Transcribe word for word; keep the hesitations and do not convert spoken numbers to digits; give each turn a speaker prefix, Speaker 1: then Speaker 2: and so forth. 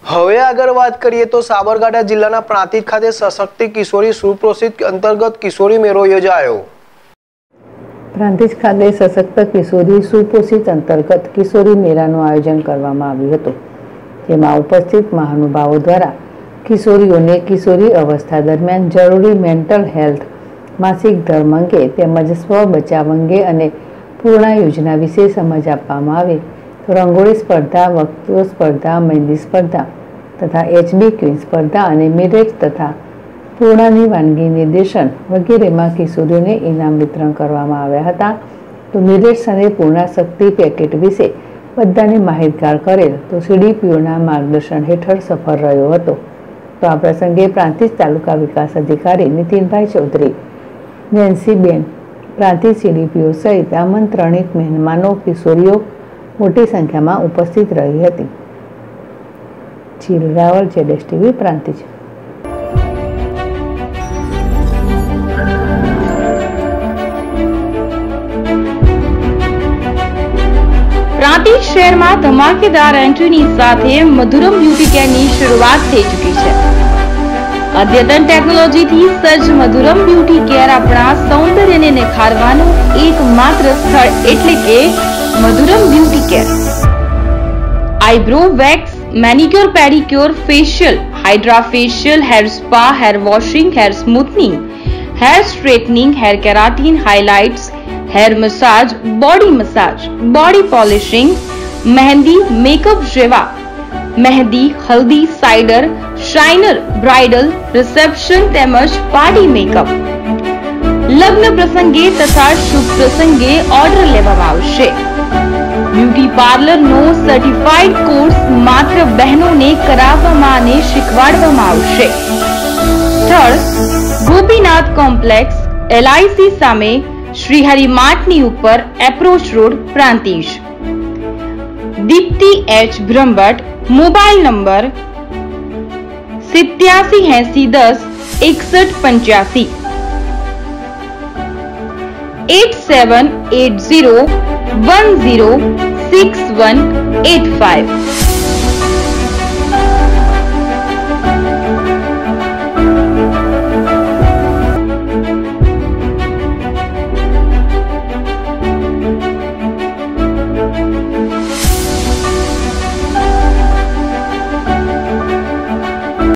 Speaker 1: હવે આગળ વાત કરીએ તો સાબરકાંઠા જિલ્લાના પ્રાંતિજ ખાતે સશક્તિ કિશોરી સુપ્રોષિત અંતર્ગત કિશોરી મેળો યોજાયો।
Speaker 2: પ્રાંતિજ ખાતે સશક્ત કિશોરી સુપોષિત અંતર્ગત કિશોરી મેળાનું આયોજન કરવામાં આવ્યું હતું, જેમાં ઉપસ્થિત મહાનુભાવો દ્વારા કિશોરીઓને કિશોરી અવસ્થા દરમિયાન જરૂરી મેન્ટલ હેલ્થ, માસિક ધર્મ અંગે તેમજ સ્વ બચાવ અંગે અને પૂર્ણ યોજના વિશે સમજ આપવામાં આવે તો રંગોળી સ્પર્ધા, વક્તૃત્વ સ્પર્ધા, મહેંદી સ્પર્ધા તથા એચડી ક્વીન સ્પર્ધા અને મિલેટ તથા પૂર્ણની વાનગી નિર્દેશન વગેરેમાં કિશોરીઓને ઇનામ વિતરણ કરવામાં આવ્યા હતા। તો મિલેટ્સ અને પૂર્ણા શક્તિ પેકેટ વિશે બધાને માહિતગાર કરેલ તો સીડીપીઓના માર્ગદર્શન હેઠળ સફળ રહ્યો હતો। તો આ પ્રસંગે પ્રાંતિજ તાલુકા વિકાસ અધિકારી નીતિનભાઈ ચૌધરી, નેન્સીબેન, પ્રાંતિજ સીડીપીઓ સહિત આમંત્રણિત મહેમાનો કિશોરીઓ મોટી સંખ્યામાં ઉપસ્થિત રહી હતી। ચીલ રાવલ, જેડેશ ટીવી, પ્રાંતિજ।
Speaker 3: પ્રાંતિજ શહેરમાં ધમાકેદાર એન્ટ્રીની સાથે મધુરમ બ્યુટી કેરની શરૂઆત થઈ ચૂકી છે। અદ્યતન ટેકનોલોજીથી સજ્જ મધુરમ બ્યુટી કેર આપણા સૌંદર્યને નિખારવાનું એકમાત્ર સ્થળ એટલે કે Madhuram beauty care. Eyebrow wax, manicure, pedicure, facial, hydra facial, hair spa, hair washing, hair smoothening, hair straightening, hair keratin, highlights, hair massage, body massage, body polishing, mehndi, makeup જેવા મહેંદી, હલ્દી, સાઇડર, શાઇનર, બ્રાઇડલ, રિસેપ્શન તેમજ party makeup, લગ્ન પ્રસંગે તથા શુભ પ્રસંગે order લેવામાં આવશે। બ્યુટી પાર્લરનો સર્ટિફાઈડ કોર્સ માત્ર બહેનોને કરાવવામાં અને શીખવાડવામાં આવશે। સ્થળ ગોપીનાથ કોમ્પ્લેક્સ, એલઆઈસી સામે, શ્રીહરિ માર્ટની ઉપર, approach road, Prantij. Dipti H Brahmbhatt, mobile number સિત્યાસી એસી દસ એકસઠ પંચ્યાસી, eight seven eight zero one zero six one eight five.